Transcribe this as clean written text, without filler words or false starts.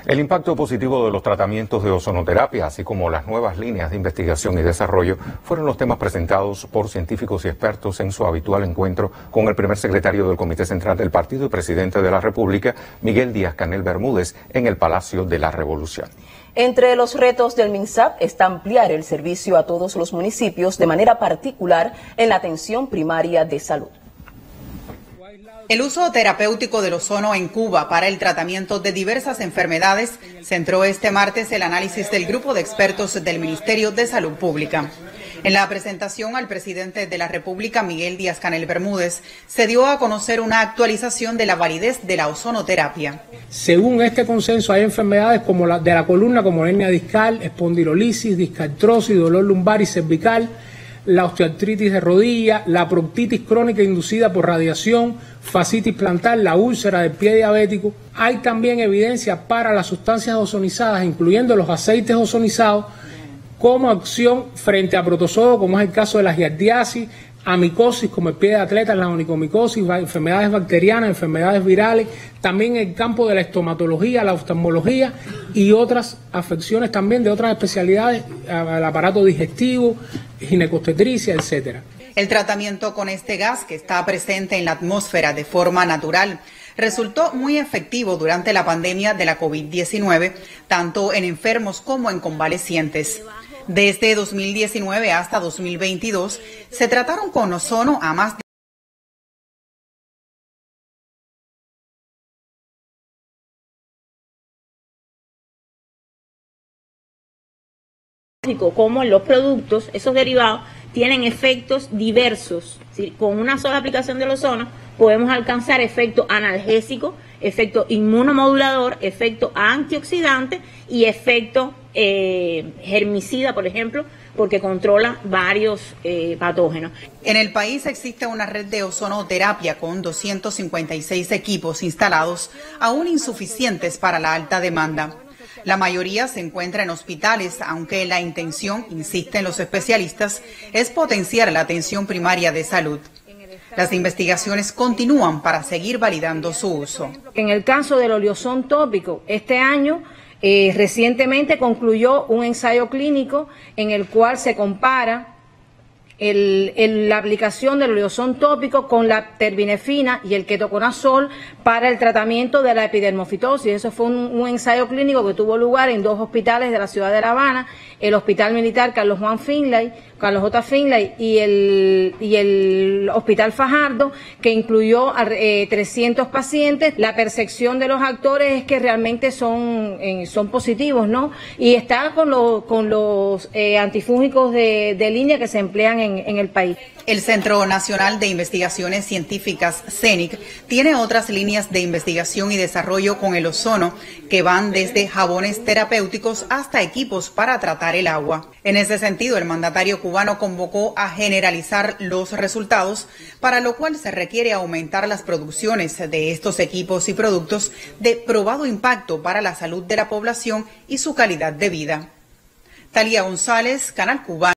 El impacto positivo de los tratamientos de ozonoterapia, así como las nuevas líneas de investigación y desarrollo, fueron los temas presentados por científicos y expertos en su habitual encuentro con el primer secretario del Comité Central del Partido y presidente de la República, Miguel Díaz-Canel Bermúdez, en el Palacio de la Revolución. Entre los retos del MINSAP está ampliar el servicio a todos los municipios, de manera particular en la atención primaria de salud. El uso terapéutico del ozono en Cuba para el tratamiento de diversas enfermedades centró este martes el análisis del grupo de expertos del Ministerio de Salud Pública. En la presentación al presidente de la República, Miguel Díaz-Canel Bermúdez, se dio a conocer una actualización de la validez de la ozonoterapia. Según este consenso, hay enfermedades como la de la columna, como la hernia discal, espondilolisis, discartrosis, dolor lumbar y cervical, la osteoartritis de rodilla, la proctitis crónica inducida por radiación, fascitis plantar, la úlcera del pie diabético. Hay también evidencia para las sustancias ozonizadas, incluyendo los aceites ozonizados, como acción frente a protozoos, como es el caso de la giardiasis, amicosis, como el pie de atleta, la onicomicosis, enfermedades bacterianas, enfermedades virales, también en el campo de la estomatología, la oftalmología y otras afecciones también de otras especialidades, el aparato digestivo, ginecostetricia, etcétera. El tratamiento con este gas, que está presente en la atmósfera de forma natural, resultó muy efectivo durante la pandemia de la COVID-19, tanto en enfermos como en convalecientes. Desde 2019 hasta 2022 se trataron con ozono a más de como los productos, esos derivados, tienen efectos diversos. ¿Sí? Con una sola aplicación del ozono podemos alcanzar efecto analgésico, efecto inmunomodulador, efecto antioxidante y efecto germicida, por ejemplo, porque controla varios patógenos. En el país existe una red de ozonoterapia con 256 equipos instalados, aún insuficientes para la alta demanda. La mayoría se encuentra en hospitales, aunque la intención, insisten los especialistas, es potenciar la atención primaria de salud. Las investigaciones continúan para seguir validando su uso. En el caso del oleosón tópico, este año recientemente concluyó un ensayo clínico en el cual se compara la aplicación del oleosón tópico con la terbinefrina y el ketoconazol para el tratamiento de la epidermofitosis. Eso fue un ensayo clínico que tuvo lugar en 2 hospitales de la ciudad de La Habana, el Hospital Militar Carlos J. Finlay y el Hospital Fajardo, que incluyó a 300 pacientes. La percepción de los actores es que realmente son positivos, ¿no? Y está con los antifúngicos de línea que se emplean en el país. El Centro Nacional de Investigaciones Científicas, CENIC, tiene otras líneas de investigación y desarrollo con el ozono que van desde jabones terapéuticos hasta equipos para tratar el agua. En ese sentido, el mandatario cubano convocó a generalizar los resultados, para lo cual se requiere aumentar las producciones de estos equipos y productos de probado impacto para la salud de la población y su calidad de vida. Talía González, Canal Cubano.